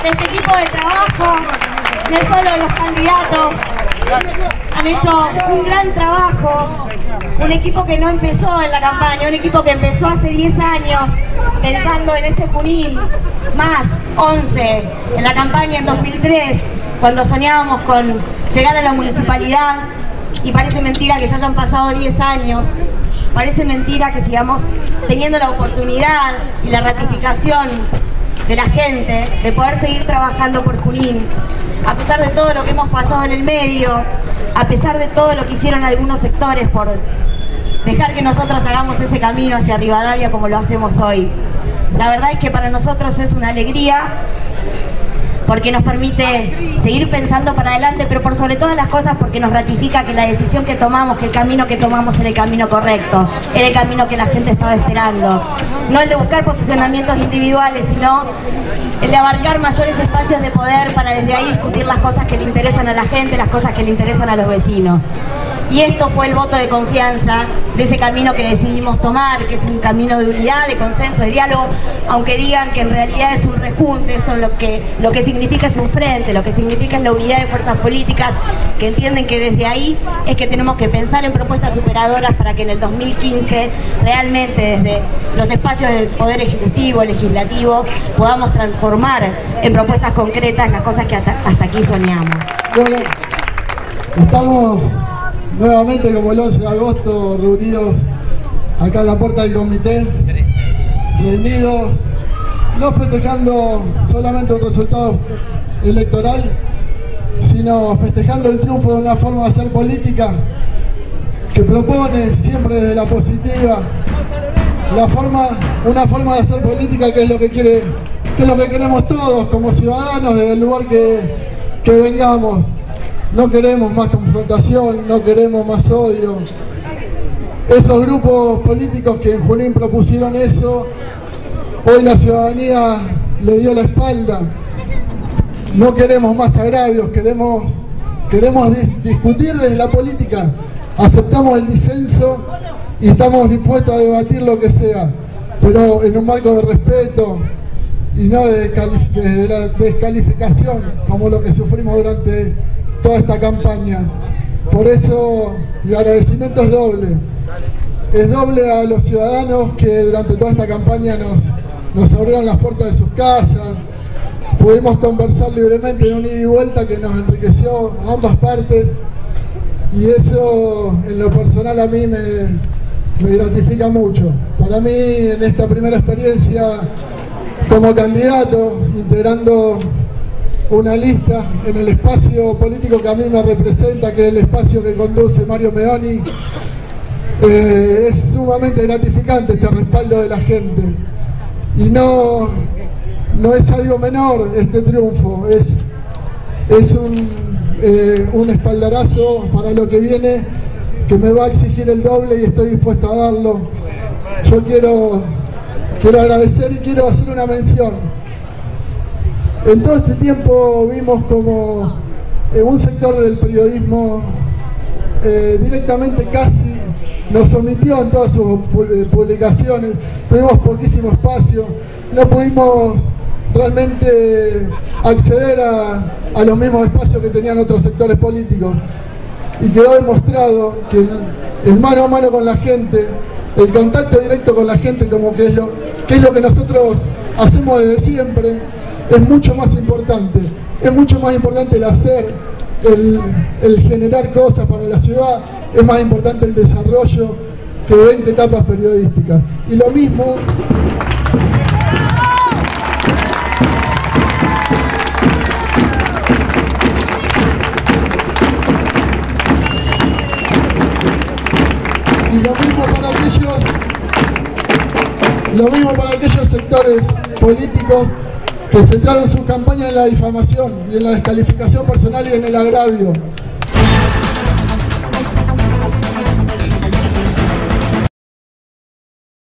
de este equipo de trabajo, no solo de los candidatos. Han hecho un gran trabajo, un equipo que no empezó en la campaña, un equipo que empezó hace 10 años pensando en este Junín, más 11 en la campaña en 2003, cuando soñábamos con llegar a la municipalidad, y parece mentira que ya hayan pasado 10 años, parece mentira que sigamos teniendo la oportunidad y la ratificación de la gente de poder seguir trabajando por Junín, a pesar de todo lo que hemos pasado en el medio, a pesar de todo lo que hicieron algunos sectores por dejar que nosotros hagamos ese camino hacia Rivadavia como lo hacemos hoy. La verdad es que para nosotros es una alegría, porque nos permite seguir pensando para adelante, pero por sobre todas las cosas porque nos ratifica que la decisión que tomamos, que el camino que tomamos era el camino correcto, era el camino que la gente estaba esperando. No el de buscar posicionamientos individuales, sino el de abarcar mayores espacios de poder para desde ahí discutir las cosas que le interesan a la gente, las cosas que le interesan a los vecinos. Y esto fue el voto de confianza de ese camino que decidimos tomar, que es un camino de unidad, de consenso, de diálogo, aunque digan que en realidad es un rejunte. Esto lo que significa es un frente, lo que significa es la unidad de fuerzas políticas que entienden que desde ahí es que tenemos que pensar en propuestas superadoras para que en el 2015 realmente desde los espacios del Poder Ejecutivo, Legislativo, podamos transformar en propuestas concretas las cosas que hasta aquí soñamos. Bueno, estamos nuevamente como el 11 de agosto reunidos acá en la puerta del comité, reunidos no festejando solamente un resultado electoral, sino festejando el triunfo de una forma de hacer política que propone siempre desde la positiva, una forma de hacer política que es lo que queremos todos como ciudadanos desde el lugar que vengamos. No queremos más confrontación, no queremos más odio. Esos grupos políticos que en Junín propusieron eso, hoy la ciudadanía le dio la espalda. No queremos más agravios, queremos discutir desde la política. Aceptamos el disenso y estamos dispuestos a debatir lo que sea, pero en un marco de respeto y no de la descalificación como lo que sufrimos durante toda esta campaña. Por eso mi agradecimiento es doble. Es doble a los ciudadanos que durante toda esta campaña nos abrieron las puertas de sus casas, pudimos conversar libremente en un ida y vuelta que nos enriqueció a ambas partes, y eso en lo personal a mí me gratifica mucho. Para mí, en esta primera experiencia como candidato, integrando una lista en el espacio político que a mí me representa, que es el espacio que conduce Mario Meoni, es sumamente gratificante este respaldo de la gente, y no es algo menor este triunfo, es un espaldarazo para lo que viene, que me va a exigir el doble y estoy dispuesto a darlo. Yo quiero agradecer y quiero hacer una mención. En todo este tiempo vimos como un sector del periodismo directamente casi nos omitió en todas sus publicaciones, tuvimos poquísimo espacio, no pudimos realmente acceder a los mismos espacios que tenían otros sectores políticos, y quedó demostrado que el mano a mano con la gente, el contacto directo con la gente, como que es lo que nosotros hacemos desde siempre, es mucho más importante. Es mucho más importante el hacer, el generar cosas para la ciudad, es más importante el desarrollo que 20 etapas periodísticas. Y lo mismo para aquellos sectores políticos que centraron sus campañas en la difamación y en la descalificación personal y en el agravio.